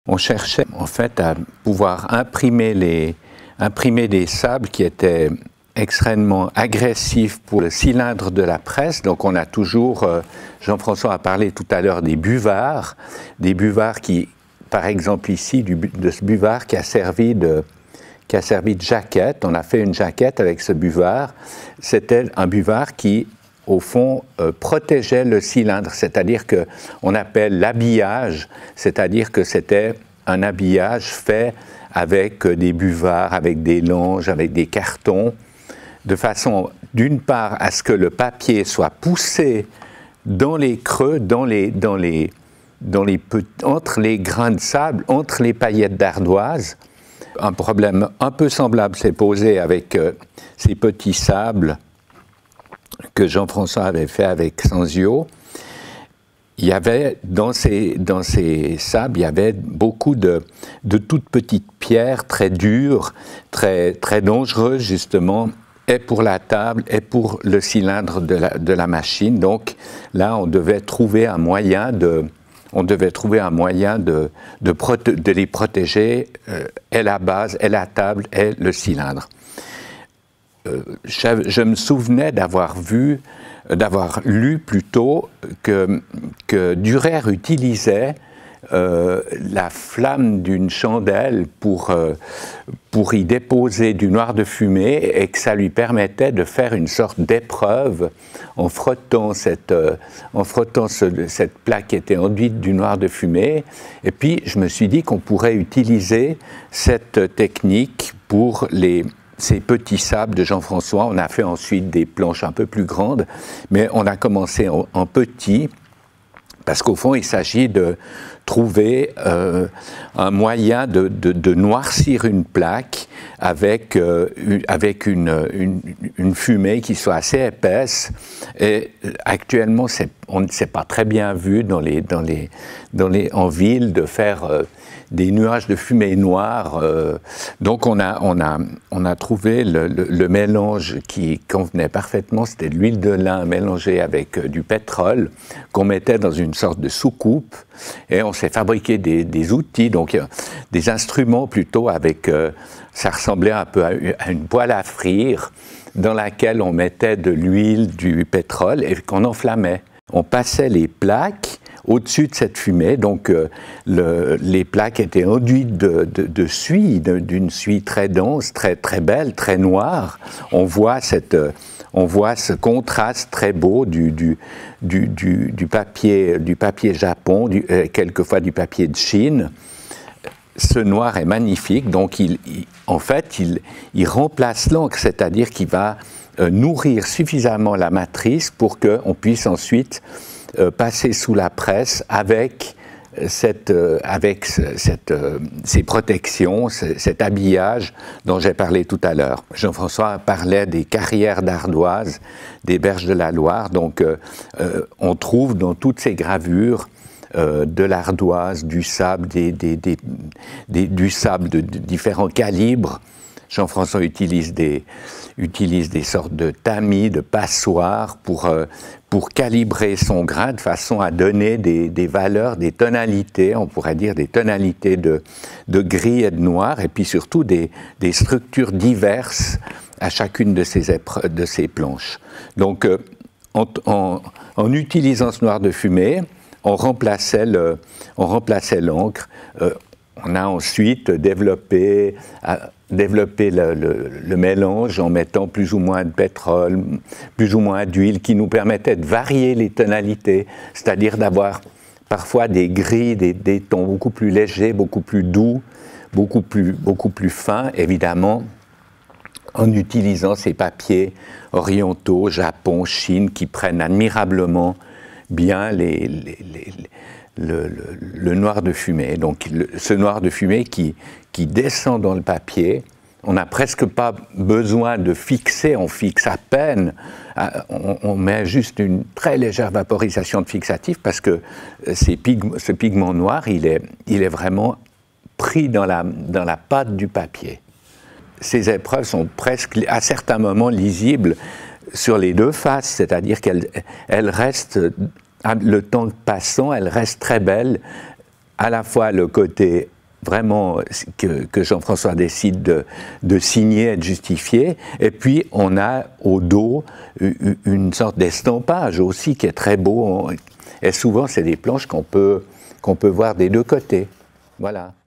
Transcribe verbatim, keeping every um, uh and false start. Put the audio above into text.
On cherchait en fait à pouvoir imprimer, les, imprimer des sables qui étaient extrêmement agressifs pour le cylindre de la presse. Donc on a toujours, euh, Jean-François a parlé tout à l'heure des buvards, des buvards qui, par exemple ici, du, de ce buvard qui a servi de, qui a servi de jaquette. On a fait une jaquette avec ce buvard. C'était un buvard qui, au fond, euh, protégeait le cylindre, c'est-à-dire qu'on appelle l'habillage, c'est-à-dire que c'était un habillage fait avec des buvards, avec des langes, avec des cartons, de façon, d'une part, à ce que le papier soit poussé dans les creux, dans les, dans les, dans les, entre les grains de sable, entre les paillettes d'ardoise. Un problème un peu semblable s'est posé avec euh, ces petits sables que Jean-François avait fait avec Sanzio. Il y avait, dans ces, dans ces sables, il y avait beaucoup de, de toutes petites pierres très dures, très, très dangereuses justement, et pour la table et pour le cylindre de la, de la machine. Donc là, on devait trouver un moyen de, on devait trouver un moyen de, de, prote, de les protéger, euh, et la base, et la table, et le cylindre. Euh, je, je me souvenais d'avoir vu, d'avoir lu plutôt que, que Dürer utilisait euh, la flamme d'une chandelle pour, euh, pour y déposer du noir de fumée et que ça lui permettait de faire une sorte d'épreuve en frottant, cette, euh, en frottant ce, cette plaque qui était enduite du noir de fumée. Et puis je me suis dit qu'on pourrait utiliser cette technique pour les ces petits sables de Jean-François. On a fait ensuite des planches un peu plus grandes, mais on a commencé en, en petit, parce qu'au fond, il s'agit de trouver euh, un moyen de, de, de noircir une plaque avec, euh, une, avec une, une, une fumée qui soit assez épaisse. Et actuellement, on ne s'est pas très bien vu dans les, dans les, dans les, en ville de faire euh, des nuages de fumée noire. Euh, donc on a, on a, on a trouvé le, le, le mélange qui convenait parfaitement, c'était de l'huile de lin mélangée avec euh, du pétrole qu'on mettait dans une sorte de soucoupe, et on s'est fabriqué des, des outils, donc euh, des instruments plutôt avec, euh, ça ressemblait un peu à, à une poêle à frire dans laquelle on mettait de l'huile, du pétrole et qu'on enflammait. On passait les plaques au-dessus de cette fumée, donc euh, le, les plaques étaient enduites de, de, de suie, d'une suie très dense, très, très belle, très noire. On voit, cette, on voit ce contraste très beau du, du, du, du, du, papier, du papier Japon, du, euh, quelquefois du papier de Chine. Ce noir est magnifique, donc il, il, en fait, il, il remplace l'encre, c'est-à-dire qu'il va euh, nourrir suffisamment la matrice pour qu'on puisse ensuite Euh, passer sous la presse avec, cette, euh, avec cette, euh, ces protections, cet habillage dont j'ai parlé tout à l'heure. Jean-François parlait des carrières d'ardoise, des berges de la Loire, donc euh, euh, on trouve dans toutes ces gravures euh, de l'ardoise, du sable, des, des, des, des, du sable de, de différents calibres. Jean-François utilise des, utilise des sortes de tamis, de passoires pour, euh, pour calibrer son grain de façon à donner des, des valeurs, des tonalités, on pourrait dire des tonalités de, de gris et de noir, et puis surtout des, des structures diverses à chacune de ces, épreuves, de ces planches. Donc euh, en, en, en utilisant ce noir de fumée, on remplaçait le, on remplaçait l'encre. Euh, on a ensuite développé... Euh, développer le, le, le mélange en mettant plus ou moins de pétrole, plus ou moins d'huile, qui nous permettait de varier les tonalités, c'est-à-dire d'avoir parfois des gris, des, des tons beaucoup plus légers, beaucoup plus doux, beaucoup plus, beaucoup plus fins, évidemment, en utilisant ces papiers orientaux, Japon, Chine, qui prennent admirablement bien les, les, les, le, le, le noir de fumée. Donc le, ce noir de fumée qui, qui descend dans le papier, on n'a presque pas besoin de fixer, on fixe à peine, on, on met juste une très légère vaporisation de fixatif parce que ces pigme, ce pigment noir, il est, il est vraiment pris dans la, dans la pâte du papier. Ces épreuves sont presque, à certains moments, lisibles sur les deux faces, c'est-à-dire qu'elles elles restent, le temps passant, elles restent très belles, à la fois le côté vraiment que, que Jean-François décide de, de signer et de justifier. Et puis on a au dos une sorte d'estampage aussi qui est très beau. Et souvent c'est des planches qu'on peut, qu'on peut voir des deux côtés. Voilà.